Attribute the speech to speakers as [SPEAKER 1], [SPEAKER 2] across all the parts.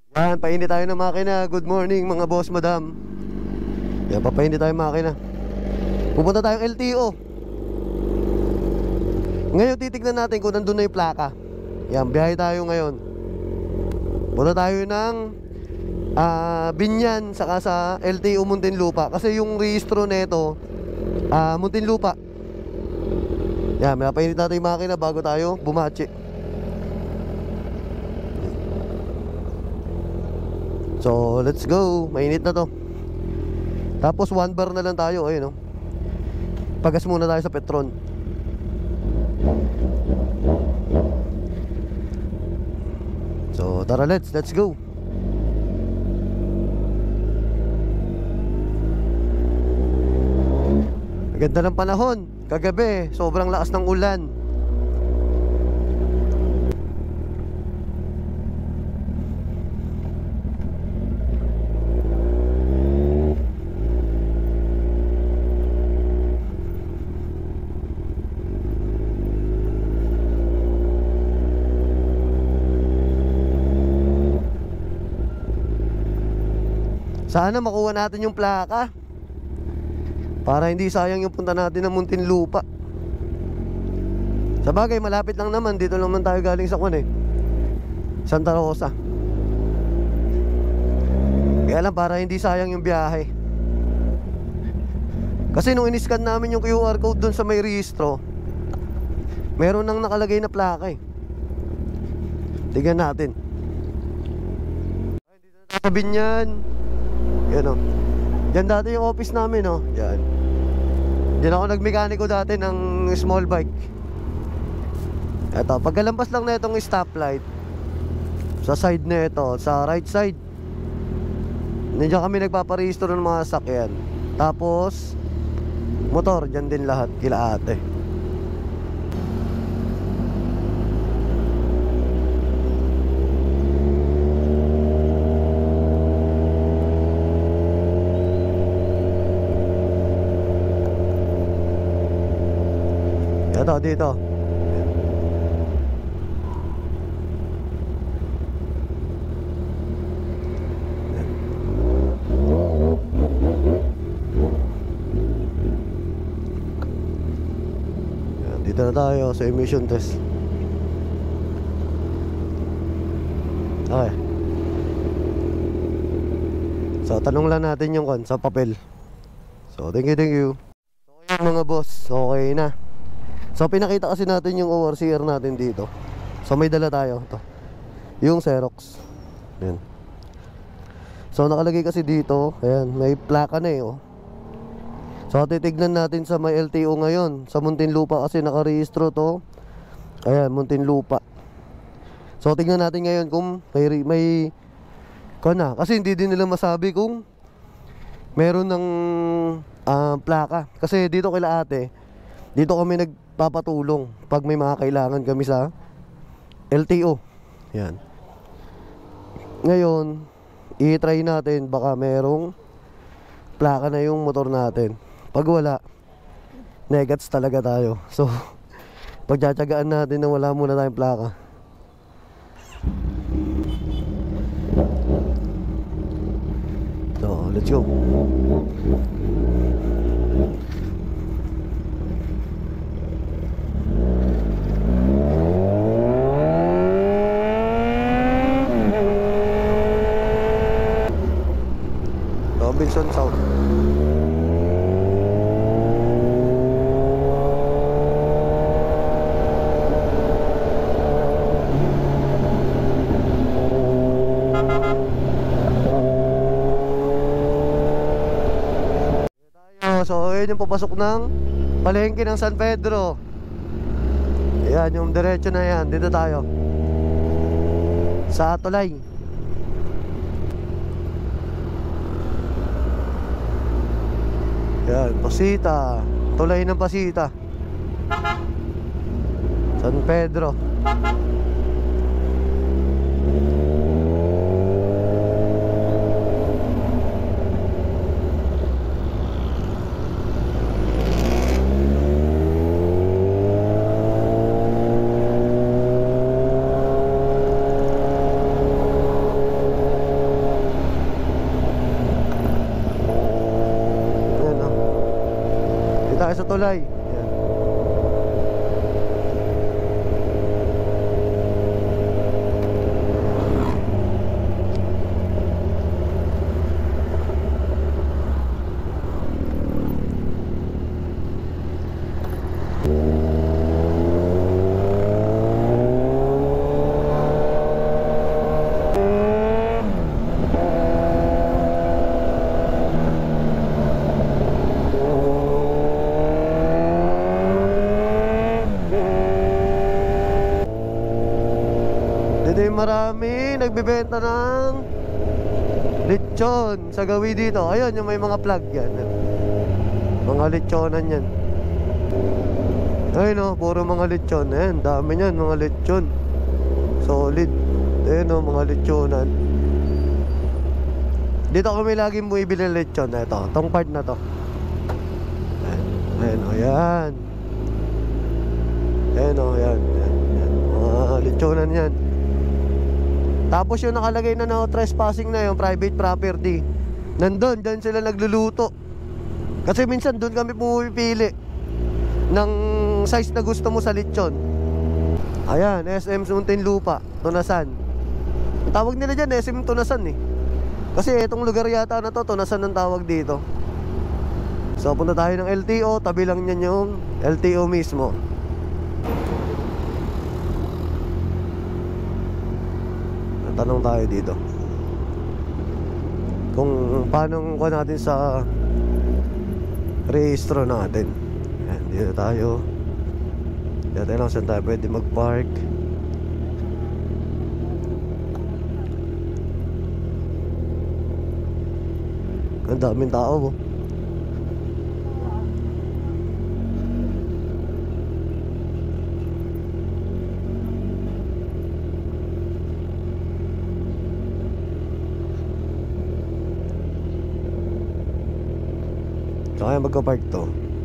[SPEAKER 1] Yan, painit tayo ng makina. Good morning mga boss, madam. Yan, papainit tayo ng makina. Pupunta tayong LTO. Ngayon titignan natin kung nandun na yung plaka. Yan, biyahe tayo ngayon. Punta tayo ng Binyan, saka sa LTO Muntinlupa. Kasi yung rehistro nito Muntinlupa. Yan, mapainit natin yung makina bago tayo bumachi. So, let's go. Mainit na to. Tapos 1 bar na lang tayo. Ayun, no? Pagas muna tayo sa Petron. So, tara, let's go. Ganda ng panahon. Kagabi, sobrang lakas ng ulan. Sana makuha natin yung plaka para hindi sayang yung punta natin ng Muntinlupa. Sa bagay, malapit lang naman. Dito naman tayo galing sa Santa Rosa. Kaya lang para hindi sayang yung biyahe. Kasi nung iniscan namin yung QR code dun sa may rehistro, meron nang nakalagay na plaka eh. Tignan natin. Dito na sa Binyan. Yan o. Diyan dati yung office namin o. Yan. Diyan ako nagmekaniko dati ng small bike. Eto, pagkalampas lang na itong stoplight, sa side na ito, sa right side, nandiyan kami nagpaparehistro ng mga sakyan. Tapos motor, dyan din lahat, kila ate. Ito, dito. Dito na tayo sa emission test. Okay. So, tanong lang natin yung sa papel. So, thank you. So, yun mga boss, okay na. So, pinakita kasi natin yung ORCR natin dito. So, may dala tayo. Ito, yung Xerox. Ayan. So, nakalagay kasi dito, ayan, may plaka na eh, oh. So, titignan natin sa may LTO ngayon. Sa Muntinlupa kasi nakarehistro to. Ayan, Muntinlupa. So, tignan natin ngayon kung may kasi hindi din nila masabi kung meron ng plaka. Kasi dito kila ate, dito kami nagpapatulong pag may mga kailangan kami sa LTO. Yan. Ngayon, i-try natin baka merong plaka na yung motor natin. Pag wala, negats talaga tayo. So, pagtsatsagaan natin na wala muna tayong plaka. So, let's go. Robinson South. So, yun yung papasok ng palengke ng San Pedro. Ayan, yung diretso na yan. Dito tayo sa Tulay. Ayan, Pasita. Tulay ng Pasita, San Pedro. tulay. Yan. Dito yung marami nagbibenta ng lechon sa gawi dito. Ayun, yung may mga plug yan. Mga lechonan yan. Ayun o, puro mga lechon. Ayun, dami yan, mga lechon. Solid. Ayun o, mga lechonan. Dito kami laging bumibili ng lechon. Ito, tong part na to. Ayun o, yan. Ayun o, yan. Mga lechonan yan. Tapos yung nakalagay na no trespassing na yung private property, nandun, dyan sila nagluluto. Kasi minsan doon kami pumipili ng size na gusto mo sa lechon. Ayan, SM Muntinlupa, Tunasan. Ang tawag nila dyan, SM Tunasan eh. Kasi itong lugar yata na to, Tunasan ang tawag dito. So punta tayo ng LTO, tabi lang niyan yung LTO mismo. Tanong tayo dito kung paano kuha natin sa rehistro natin. Ayan, dito tayo. Dito lang saan tayo pwede mag-park. Ang daming tao. So kaya magka-park to.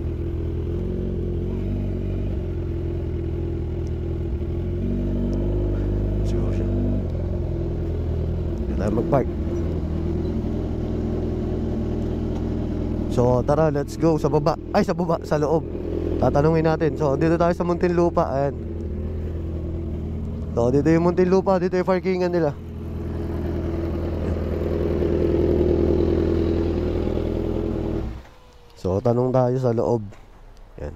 [SPEAKER 1] Siguro siya. Dito tayo mag-park. So tara, let's go sa baba. Ay, sa baba, sa loob. Tatanungin natin. So dito tayo sa Muntinlupa. Ayan. So dito yung Muntinlupa. Dito yung parkingan nila. So tanong tayo sa loob. Yan.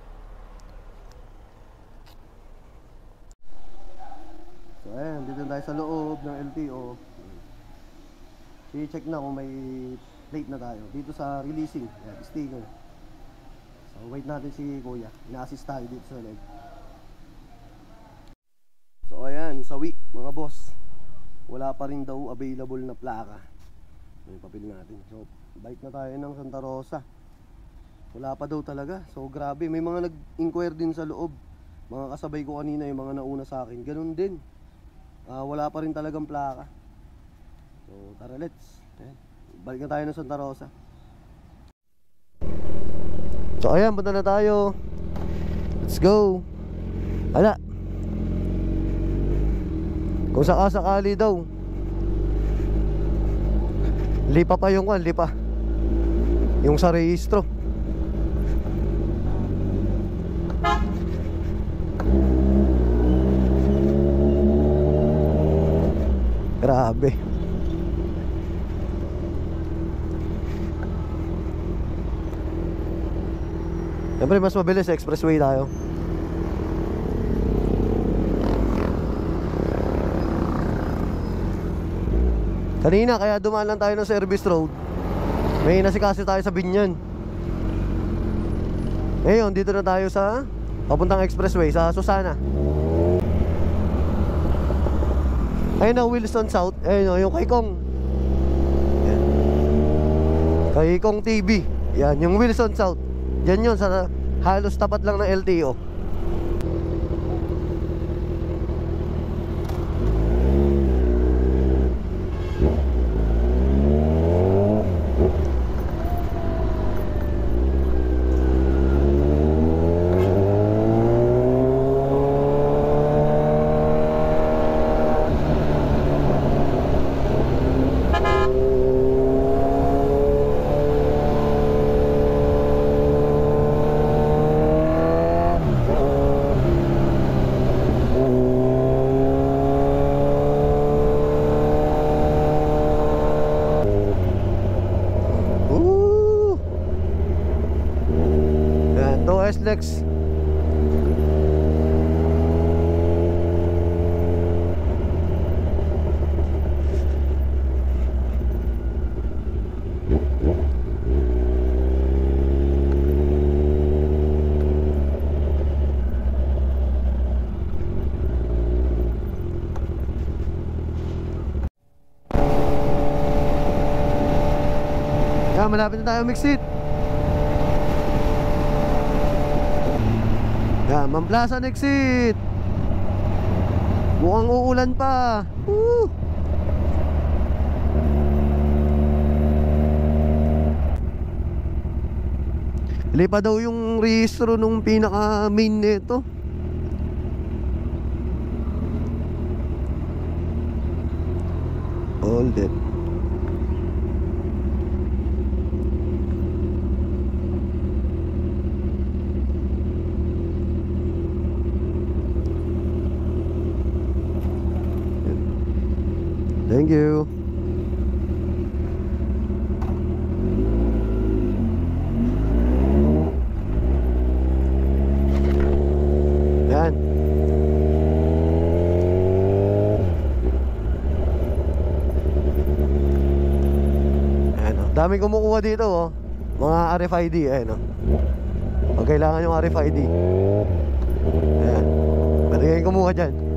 [SPEAKER 1] So ayan, dito tayo sa loob ng LTO. I-check na kung may plate na tayo. Dito sa releasing, yan, sticker. So wait natin si Kuya. Ina-assist tayo dito sa loob. So ayan, sawi mga boss. Wala pa rin daw available na plaka. May papel natin. So bike na tayo ng Santa Rosa. Wala pa daw talaga. So grabe, may mga nag-inquire din sa loob. Mga kasabay ko kanina, yung mga nauna sa akin, ganun din. Wala pa rin talagang plaka. So tara, let's balik na tayo ng Santa Rosa. So ayan, punta na tayo. Let's go. Ala, kung sakasakali daw, lipa pa yung kwan, lipa yung sa rehistro. Grabe. Siyempre mas mabilis sa expressway tayo. Kanina kaya dumaan lang tayo ng service road. May nasikaso tayo sa Binyan. Ngayon dito na tayo sa papuntang expressway sa Susana. Ayun na, Wilson South. Ayun na, yung kay Kong. Yan. Kay Kong TV. Yan, yung Wilson South. Yan yun, sa halos tapat lang ng LTO. Lex. Yan, malapit na tayo mag-exit. Yan, Mamplasan exit. Mukhang uulan pa. Woo! Ili pa daw yung rehistro nung pinaka main nito. Hold it. Thank you. Yan. Ayan o. Daming kumukuha dito oh. Mga RFID. Ayan o. Pag kailangan yung RFID. Ayan. Pwede kayong kumuha dyan.